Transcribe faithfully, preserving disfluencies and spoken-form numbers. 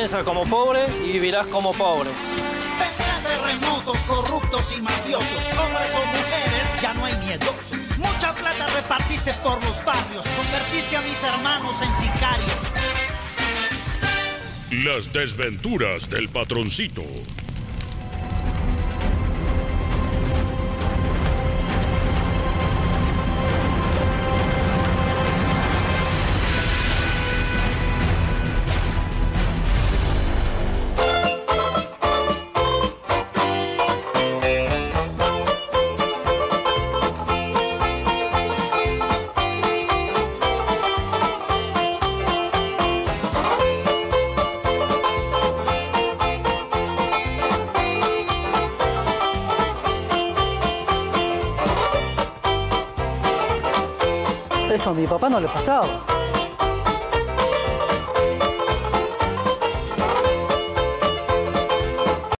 piensa como pobre y vivirás como pobre. Terremotos, corruptos y mafiosos, hombres o mujeres, ya no hay miedosos. Mucha plata repartiste por los barrios, convertiste a mis hermanos en sicarios. Las desventuras del patroncito. Esto a mi papá no le pasaba.